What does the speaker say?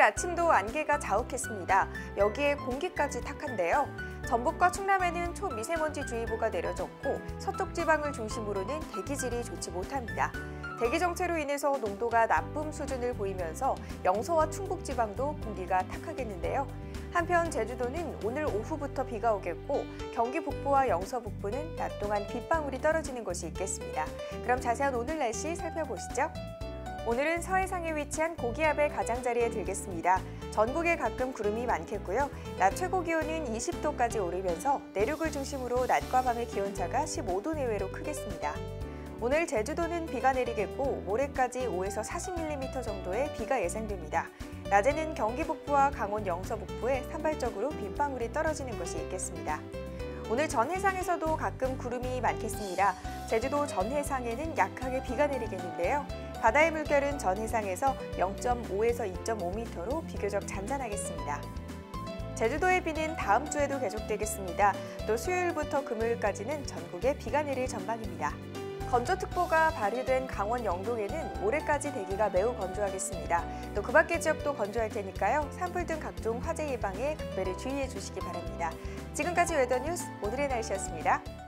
아침도 안개가 자욱했습니다. 여기에 공기까지 탁한데요. 전북과 충남에는 초미세먼지주의보가 내려졌고 서쪽 지방을 중심으로는 대기질이 좋지 못합니다. 대기 정체로 인해서 농도가 나쁨 수준을 보이면서 영서와 충북 지방도 공기가 탁하겠는데요. 한편 제주도는 오늘 오후부터 비가 오겠고 경기 북부와 영서 북부는 낮 동안 빗방울이 떨어지는 곳이 있겠습니다. 그럼 자세한 오늘 날씨 살펴보시죠. 오늘은 서해상에 위치한 고기압의 가장자리에 들겠습니다. 전국에 가끔 구름이 많겠고요. 낮 최고 기온은 20도까지 오르면서 내륙을 중심으로 낮과 밤의 기온차가 15도 내외로 크겠습니다. 오늘 제주도는 비가 내리겠고 모레까지 5에서 40mm 정도의 비가 예상됩니다. 낮에는 경기 북부와 강원 영서 북부에 산발적으로 빗방울이 떨어지는 곳이 있겠습니다. 오늘 전해상에서도 가끔 구름이 많겠습니다. 제주도 전해상에는 약하게 비가 내리겠는데요. 바다의 물결은 전해상에서 0.5에서 2.5m로 비교적 잔잔하겠습니다. 제주도의 비는 다음 주에도 계속되겠습니다. 또 수요일부터 금요일까지는 전국에 비가 내릴 전망입니다. 건조특보가 발효된 강원 영동에는 모레까지 대기가 매우 건조하겠습니다. 또 그 밖의 지역도 건조할 테니까요. 산불 등 각종 화재 예방에 각별히 주의해 주시기 바랍니다. 지금까지 웨더뉴스 오늘의 날씨였습니다.